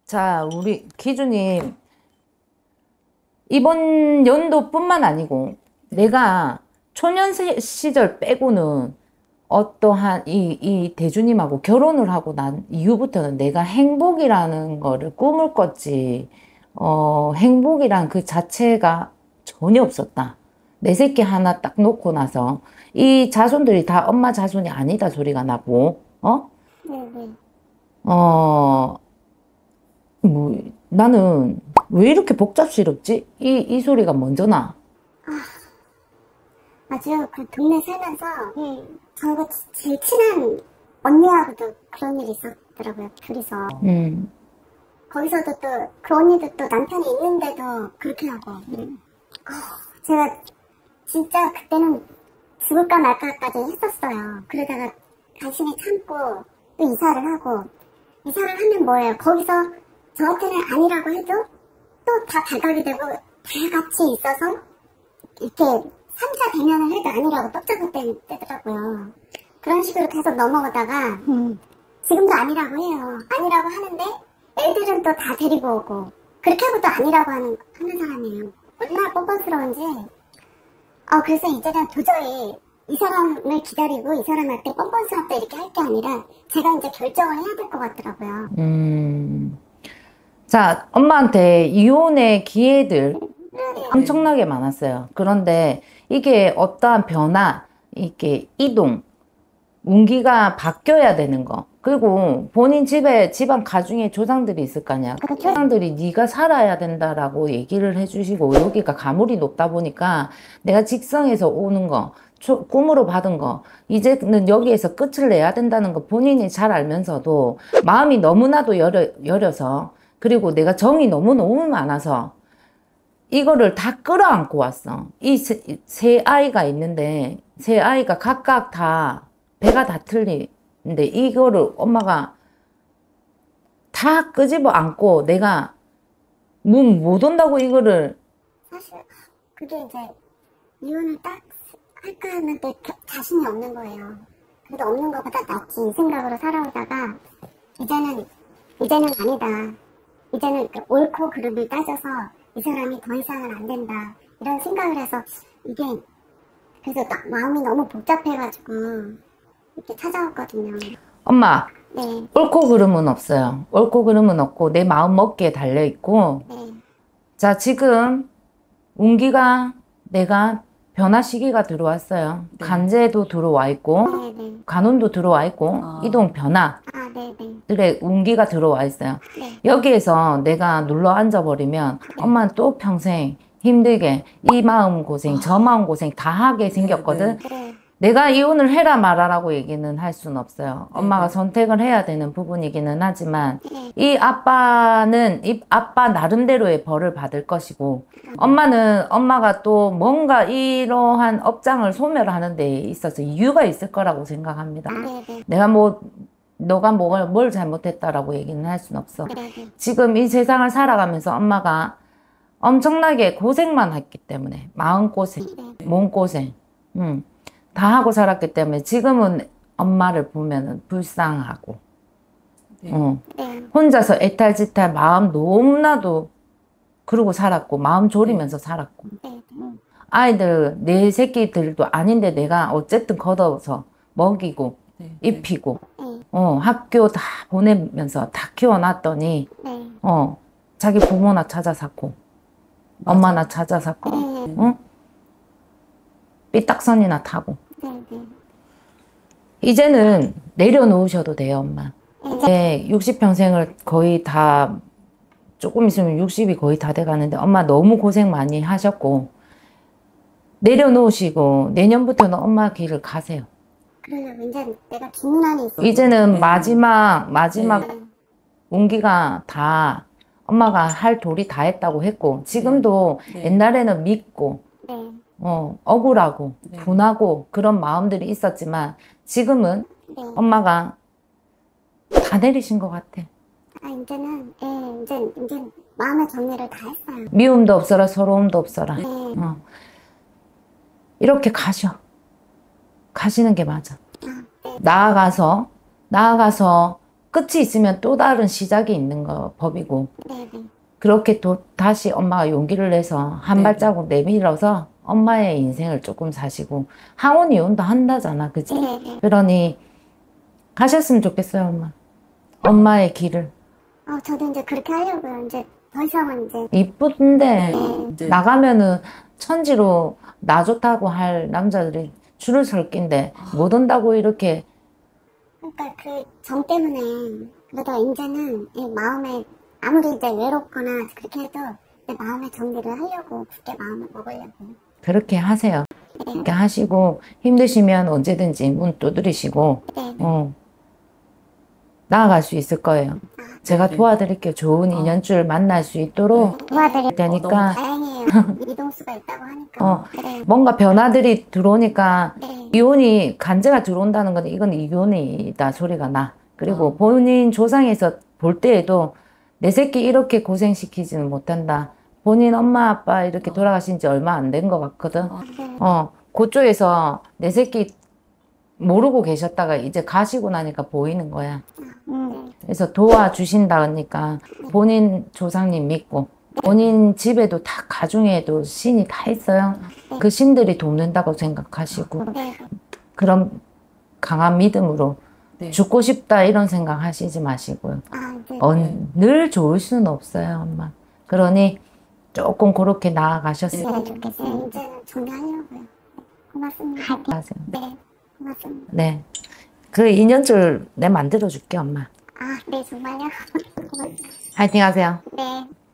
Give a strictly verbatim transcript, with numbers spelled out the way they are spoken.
자, 우리 기준님, 이번 연도뿐만 아니고 내가 초년 시절 빼고는 어떠한 이, 이 대주님하고 결혼을 하고 난 이후부터는 내가 행복이라는 거를 꿈을 꿨지, 어, 행복이란 그 자체가 전혀 없었다. 내 새끼 하나 딱 놓고 나서 이 자손들이 다 엄마 자손이 아니다 소리가 나고, 어? 네네. 어, 뭐, 나는 왜 이렇게 복잡스럽지? 이, 이 소리가 먼저 나. 아주 그 동네 살면서 음, 저하고 제일 친한 언니하고도 그런 일이 있었더라고요. 둘이서. 음. 거기서도 또 그 언니도 또 남편이 있는데도 그렇게 하고. 음. 어, 제가 진짜 그때는 죽을까 말까까지 했었어요. 그러다가 간신히 참고 또 이사를 하고, 이사를 하면 뭐예요? 거기서 저한테는 아니라고 해도 또 다 발각이 되고 다 같이 있어서 이렇게 삼 사 대면을 해도 아니라고 떡잡을 때더라고요. 그런 식으로 계속 넘어가다가 음. 지금도 아니라고 해요. 아니라고 하는데 애들은 또 다 데리고 오고 그렇게 하고 또 아니라고 하는, 하는 사람이에요. 얼마나 뻔뻔스러운지. 어, 그래서 이제는 도저히 이 사람을 기다리고 이 사람한테 뻔뻔스럽다 이렇게 할 게 아니라 제가 이제 결정을 해야 될 것 같더라고요. 음. 자, 엄마한테 이혼의 기회들 네. 엄청나게 많았어요. 그런데 이게 어떠한 변화, 이게 이동, 운기가 바뀌어야 되는 거. 그리고 본인 집에 집안 가중에 조상들이 있을 거 아니야. 그 조상들이 네가 살아야 된다라고 얘기를 해주시고, 여기가 가물이 높다 보니까 내가 직성에서 오는 거, 초, 꿈으로 받은 거, 이제는 여기에서 끝을 내야 된다는 거 본인이 잘 알면서도 마음이 너무나도 여려, 여려서, 그리고 내가 정이 너무너무 많아서 이거를 다 끌어안고 왔어. 이 세 아이가 있는데 세 아이가 각각 다 배가 다 틀리는데 이거를 엄마가 다 끄집어 안고 내가 문 못 온다고 이거를. 사실 그게 이제 이혼을 딱 할까 하면 또 자신이 없는 거예요. 그래도 없는 것보다 낫지 이 생각으로 살아오다가 이제는 이제는 아니다. 이제는 옳고 그름을 따져서 이 사람이 더 이상은 안 된다 이런 생각을 해서 이게 그래서 딱 마음이 너무 복잡해가지고 이렇게 찾아왔거든요. 엄마, 네. 옳고 그름은 없어요. 옳고 그름은 없고 내 마음 먹기에 달려있고. 네. 자, 지금 운기가 내가 변화 시기가 들어왔어요. 네. 간제도 들어와 있고 네, 네. 간운도 들어와 있고 아. 이동 변화 아, 네, 네. 들의 운기가 들어와 있어요. 네. 여기에서 내가 눌러 앉아버리면 네. 엄마는 또 평생 힘들게 이 마음 고생 저 마음 고생 다 하게 생겼거든. 네, 네. 내가 이혼을 해라 말아라고 얘기는 할 수는 없어요. 네, 엄마가 네. 선택을 해야 되는 부분이기는 하지만 네. 이 아빠는 이 아빠 나름대로의 벌을 받을 것이고, 엄마는 엄마가 또 뭔가 이러한 업장을 소멸하는 데 있어서 이유가 있을 거라고 생각합니다. 네, 네. 내가 뭐 너가 뭘, 뭘 잘못했다라고 얘기는 할 수는 없어. 네, 네. 지금 이 세상을 살아가면서 엄마가 엄청나게 고생만 했기 때문에 마음고생, 몸고생, 음, 다 하고 살았기 때문에 지금은 엄마를 보면은 불쌍하고, 네. 어, 네. 혼자서 애탈지탈 마음 너무나도 그러고 살았고 마음 졸이면서 살았고, 네, 네. 아이들 내 새끼들도 아닌데 내가 어쨌든 걷어서 먹이고 네. 입히고 네. 어, 학교 다 보내면서 다 키워놨더니 네. 어, 자기 부모나 찾아 샀고 엄마나 찾아 샀고 네. 어? 삐딱선이나 타고 네, 네. 이제는 내려놓으셔도 돼요, 엄마. 이제 육십 평생을 거의 다, 조금 있으면 육십이 거의 다 돼가는데 엄마 너무 고생 많이 하셨고 내려놓으시고 내년부터는 엄마 길을 가세요. 그러려고 이제 내가 주문안이 있어. 이제는 네. 마지막 마지막 네. 운기가 다 엄마가 할 도리 다 했다고 했고 지금도 네. 옛날에는 믿고 네. 어, 억울하고 네. 분하고 그런 마음들이 있었지만 지금은 네. 엄마가 다 내리신 것 같아. 아, 이제는, 예, 이제, 이제 마음의 정리를 다 했어요. 미움도 없어라 서러움도 없어라. 네. 어. 이렇게 가셔. 가시는 게 맞아. 아, 네. 나아가서 나아가서 끝이 있으면 또 다른 시작이 있는 거 법이고 네네. 그렇게 또 다시 엄마가 용기를 내서 한 네. 발자국 내밀어서 엄마의 인생을 조금 사시고 항원 이혼도 한다잖아, 그치? 네네. 그러니 가셨으면 좋겠어요, 엄마. 엄마의 길을. 어, 저도 이제 그렇게 하려고요. 이제 더 이상은 이제 이쁜데 이제 나가면은 천지로 나 좋다고 할 남자들이 줄을 설 낀데 못 온다고 이렇게. 그러니까 그 정 때문에 그러다 이제는 이 마음에 아무리 이제 외롭거나 그렇게 해도 내 마음의 정리를 하려고 굳게 마음을 먹으려고. 그렇게 하세요. 네. 그렇게 하시고 힘드시면 언제든지 문 두드리시고 네. 어, 나아갈 수 있을 거예요. 제가 네. 도와드릴게요. 좋은 어. 인연줄 만날 수 있도록 도와드릴 되니까 다행이에요. 이동수가 있다고 하니까. 어. 네. 뭔가 변화들이 들어오니까 네. 이혼이 간제가 들어온다는 건 이건 이혼이다 소리가 나. 그리고 어. 본인 조상에서 볼 때에도 내 새끼 이렇게 고생시키지는 못한다. 본인 엄마 아빠 이렇게 돌아가신 지 얼마 안 된 것 같거든. 어. 네. 어, 그쪽에서 내 새끼 모르고 계셨다가 이제 가시고 나니까 보이는 거야. 음. 그래서 도와주신다니까 본인 조상님 믿고 본인 집에도 다 가중에도 신이 다 있어요. 그 신들이 돕는다고 생각하시고 네. 그런 강한 믿음으로 네. 죽고 싶다 이런 생각 하시지 마시고요. 아, 네. 어, 늘 좋을 수는 없어요, 엄마. 그러니 조금 그렇게 나아가셨으면 네, 좋겠어요. 이제는 정리하려고요. 고맙습니다. 하세요. 네, 고맙습니다. 네. 그 인연줄 내 만들어 줄게, 엄마. 아, 네, 정말요? 고맙습니다. 화이팅 하세요. 네.